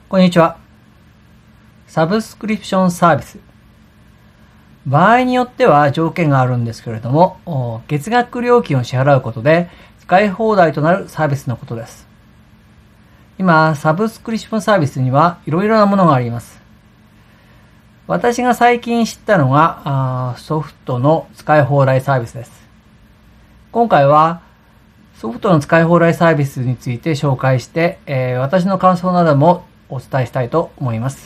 こんにちは。サブスクリプションサービス。場合によっては条件があるんですけれども、月額料金を支払うことで使い放題となるサービスのことです。今、サブスクリプションサービスにはいろいろなものがあります。私が最近知ったのがソフトの使い放題サービスです。今回はソフトの使い放題サービスについて紹介して、私の感想などもお伝えしたいと思います。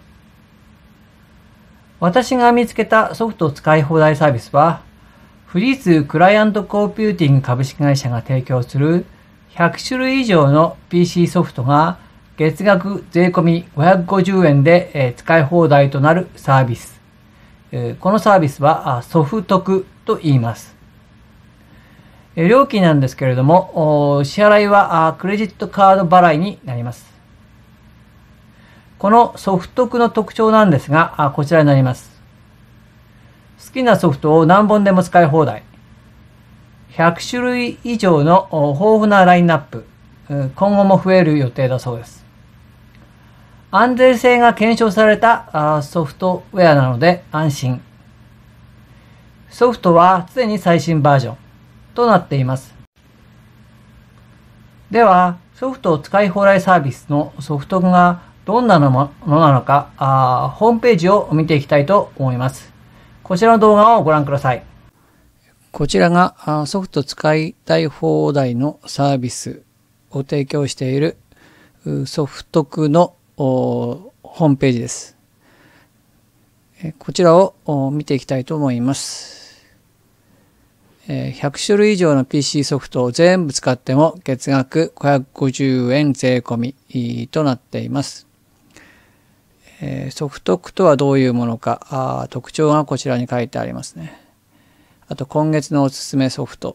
私が見つけたソフト使い放題サービスは、富士通クライアントコンピューティング株式会社が提供する100種類以上の PC ソフトが月額税込み550円で使い放題となるサービス。このサービスはソフトクと言います。料金なんですけれども、支払いはクレジットカード払いになります。このソフトクの特徴なんですが、こちらになります。好きなソフトを何本でも使い放題。100種類以上の豊富なラインナップ。今後も増える予定だそうです。安全性が検証されたソフトウェアなので安心。ソフトは常に最新バージョンとなっています。では、ソフト使い放題サービスのソフトがどんなものなのか、ホームページを見ていきたいと思います。こちらの動画をご覧ください。こちらがソフト使いたい放題のサービスを提供しているソフトクのホームページです。こちらを見ていきたいと思います。100種類以上の PC ソフトを全部使っても月額550円税込みとなっています。ソフトクとはどういうものか、特徴がこちらに書いてありますね。あと今月のおすすめソフト、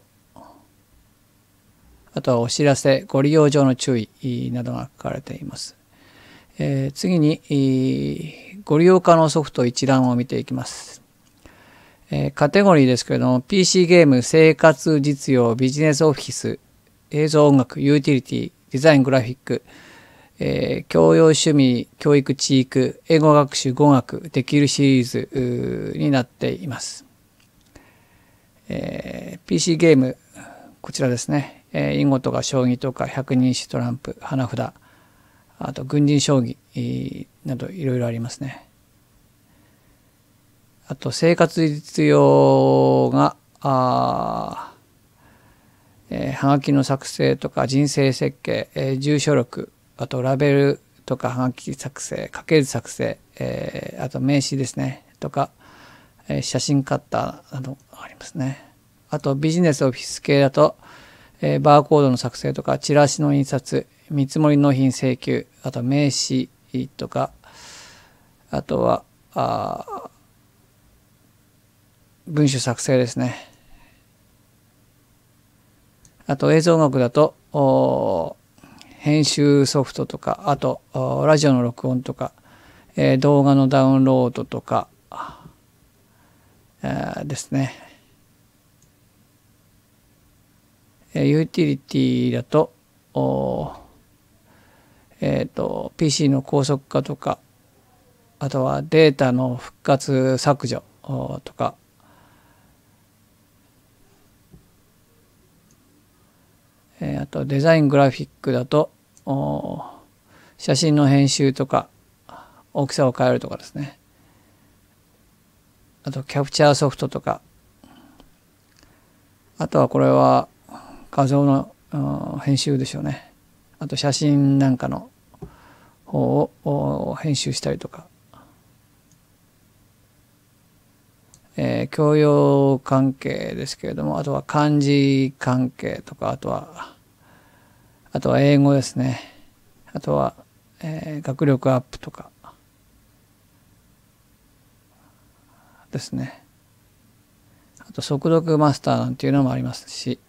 あとはお知らせ、ご利用上の注意などが書かれています。次にご利用可能ソフト一覧を見ていきます。カテゴリーですけれども、PC ゲーム、生活実用、ビジネスオフィス、映像音楽、ユーティリティ、デザイングラフィック、教養趣味、教育知育、英語学習、語学、できるシリーズになっています。PC ゲーム、こちらですね。囲碁とか将棋とか百人一首トランプ、花札、あと軍人将棋などいろいろありますね。あと生活実用がはがきの作成とか人生設計、住所録、あとラベルとかはがき作成、家系図作成、あと名刺ですねとか、写真カッターなどありますね。あとビジネスオフィス系だと、バーコードの作成とかチラシの印刷、見積もり納品請求、あと名刺とか、あとは文書作成ですね。あと映像音楽だと編集ソフトとか、あとラジオの録音とか、動画のダウンロードとかですね。ユーティリティだとPC の高速化とか、あとはデータの復活削除とか、あとデザイングラフィックだと写真の編集とか大きさを変えるとかですね。あとキャプチャーソフトとか、あとはこれは画像の編集でしょうね。あと写真なんかの方を編集したりとか、教養関係ですけれども、あとは漢字関係とか、あとは英語ですね。あとは、学力アップとかですね。あと速読マスターなんていうのもありますし、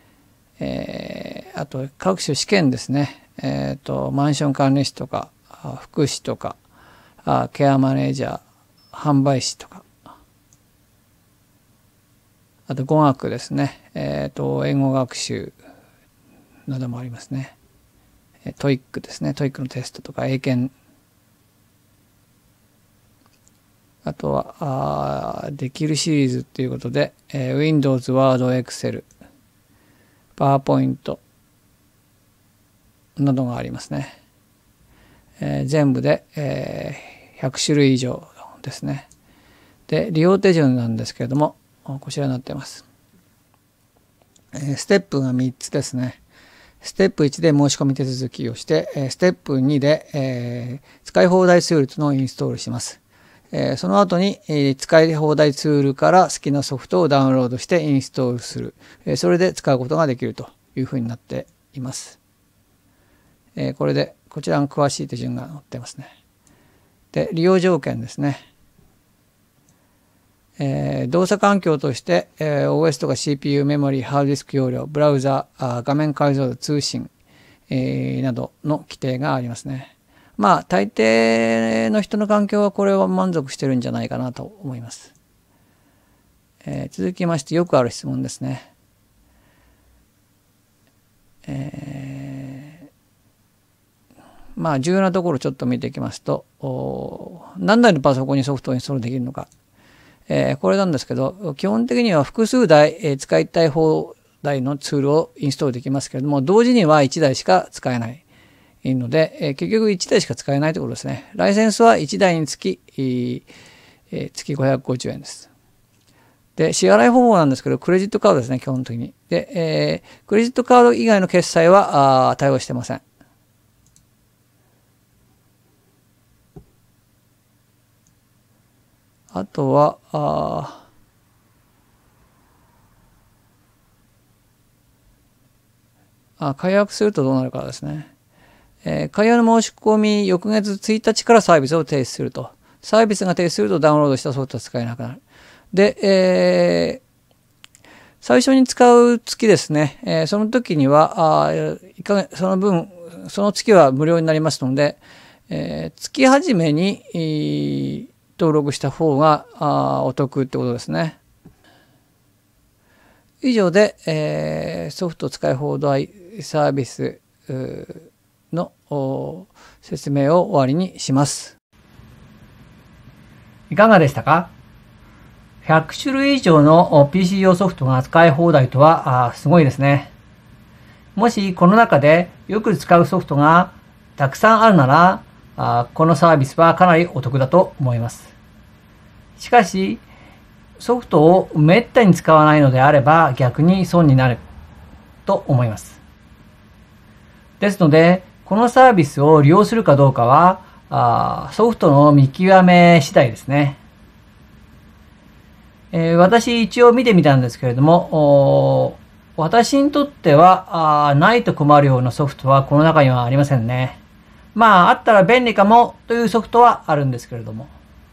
あと各種試験ですね。マンション管理士とか福祉とかケアマネージャー、販売士とか、あと語学ですね。英語学習などもありますね。 トイックですね。トイックのテストとか、英検。あとは、できるシリーズということで、Windows、Word、Excel、PowerPoint などがありますね。全部で、100種類以上ですね。で、利用手順なんですけれども、こちらになっています。ステップが3つですね。ステップ1で申し込み手続きをして、ステップ2で、使い放題ツールというのをインストールします。その後に、使い放題ツールから好きなソフトをダウンロードしてインストールする。それで使うことができるというふうになっています。これでこちらの詳しい手順が載ってますね。で、利用条件ですね。動作環境として、OS とか CPU、メモリ、ハードディスク容量、ブラウザ、画面解像度、通信、などの規定がありますね。まあ、大抵の人の環境はこれは満足してるんじゃないかなと思います。続きまして、よくある質問ですね。まあ、重要なところをちょっと見ていきますと、何台のパソコンにソフトをインストールできるのか。これなんですけど、基本的には複数台、使いたい放題のツールをインストールできますけれども、同時には1台しか使えないので、結局1台しか使えないということですね。ライセンスは1台につき、月550円です。で、支払い方法なんですけど、クレジットカードですね、基本的に。で、クレジットカード以外の決済は対応してません。あとは、解約するとどうなるかですね。解約の申し込み、翌月1日からサービスを停止すると。サービスが停止するとダウンロードしたソフトは使えなくなる。で、最初に使う月ですね。その時には、その分、その月は無料になりますので、月始めに、登録した方がお得ってことですね。以上で、ソフト使い放題サービスの説明を終わりにします。いかがでしたか？ 100 種類以上の PC 用ソフトが使い放題とはすごいですね。もしこの中でよく使うソフトがたくさんあるなら、このサービスはかなりお得だと思います。しかし、ソフトをめったに使わないのであれば逆に損になると思います。ですので、このサービスを利用するかどうかは、ソフトの見極め次第ですね。私一応見てみたんですけれども、私にとってはないと困るようなソフトはこの中にはありませんね。まあ、あったら便利かもというソフトはあるんですけれども。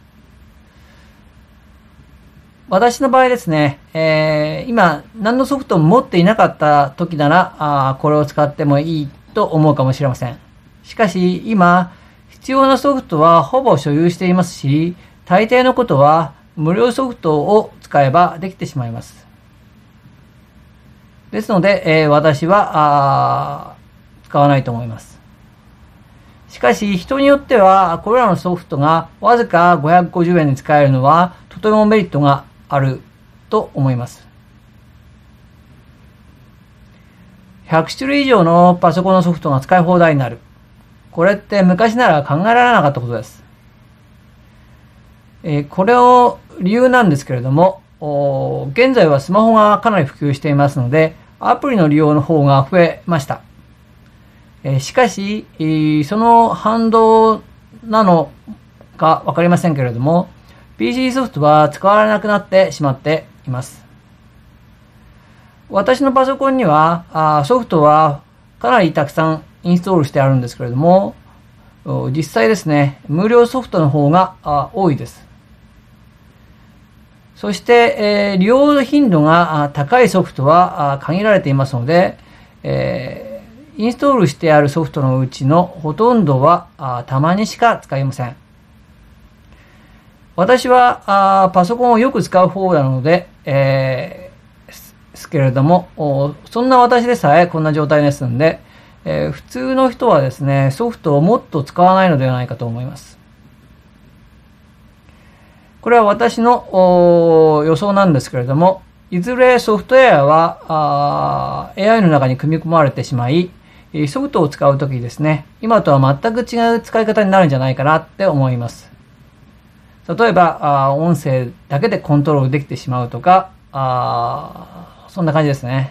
私の場合ですね、今何のソフトも持っていなかった時ならこれを使ってもいいと思うかもしれません。しかし今必要なソフトはほぼ所有していますし、大抵のことは無料ソフトを使えばできてしまいます。ですので、私は使わないと思います。しかし人によってはこれらのソフトがわずか550円で使えるのはとてもメリットがあると思います。100種類以上のパソコンのソフトが使い放題になる。これって昔なら考えられなかったことです。これを理由なんですけれども、現在はスマホがかなり普及していますので、アプリの利用の方が増えました。しかし、その反動なのかわかりませんけれども、PC ソフトは使われなくなってしまっています。私のパソコンにはソフトはかなりたくさんインストールしてあるんですけれども、実際ですね、無料ソフトの方が多いです。そして、利用頻度が高いソフトは限られていますので、インストールしてあるソフトのうちのほとんどはたまにしか使いません。私はパソコンをよく使う方なので、ですけれども、そんな私でさえこんな状態ですので、 普通の人はですね、ソフトをもっと使わないのではないかと思います。これは私の予想なんですけれども、いずれソフトウェアはAI の中に組み込まれてしまい、ソフトを使うときですね、今とは全く違う使い方になるんじゃないかなって思います。例えば、音声だけでコントロールできてしまうとか、そんな感じですね。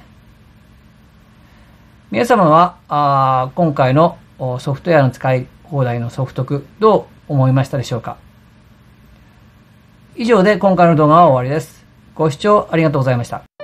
皆様は今回のソフトウェアの使い放題のソフトクどう思いましたでしょうか。以上で今回の動画は終わりです。ご視聴ありがとうございました。